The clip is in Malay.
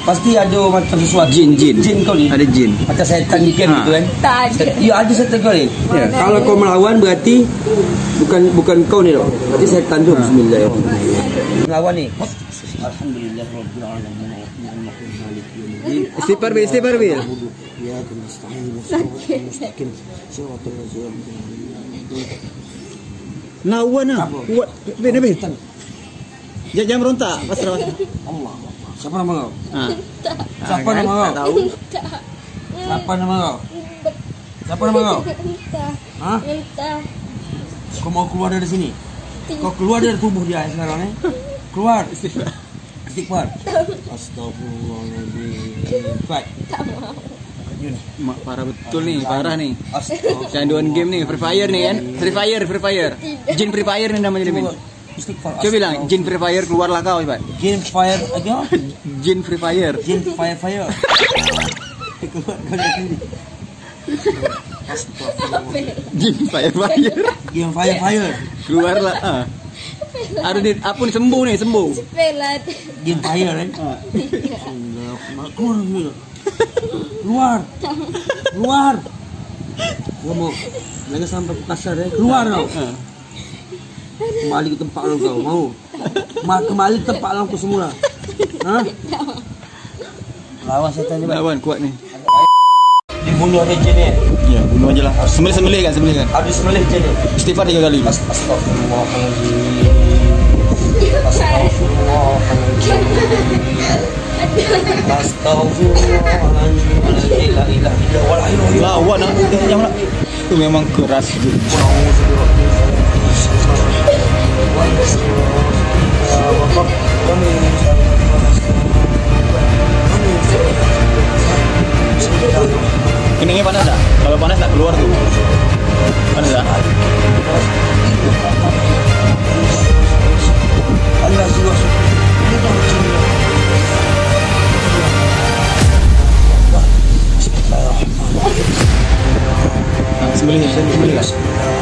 Pasti ada macam sesuatu. Jin kau ni. Ada jin. Macam setan di game gitu kan. Tak ada. Ya ada setan kau ni. Ya, kalau kau melawan berarti bukan kau ni tau. Berarti setan tu. Bismillahirrahmanirrahim. Melawan ni. Alhamdulillahirabbil alamin. Istighfar bil. Ya, mustaqim. Lawan ah. Kuat. Bil. Jangan berontak. Pasrah. Allah. Siapa nama kau? Tak. Nama kau? Tahu. Tak. Siapa nama kau? Siapa nama kau? Entah. Hah? Entah. Kau mau keluar dari sini? Kau keluar dari tubuh dia sekarang ni? Keluar. Istighfar. Astagfirullahaladzim. Baik. Tak mau. Parah betul nih, parah nih. Canduan game nih, Free Fire nih kan? Free Fire. Jin Free Fire nih namanya Min. Coba bilang, Jin Free Fire keluarlah kau, Pak. Jin Fire aja. Jin Free Fire. Jin Fire. Keluar kau dari sini. Jin Fire. Jin Fire. Keluarlah. Ada di apa nih sembuh. Pelat. Jin Fire kan? Keluar. Kau mau jangan sampai kasar ya. Keluar kau. Kembali ke tempat alam kau. Mau? Kembali ke tempat alam kau semula. Hah? Lawan setan ni. Lawan kuat nih. Dibunuh aja jin ni. Ya, bunuh aja lah. Sembelih kan. Habis sembelih jin ni. Istighfar 3 kali. Lawan lah. Jangan. Itu memang keras. Keningnya panas tak? Kalau panas tak keluar tuh. Panas tak? Sembelih kan?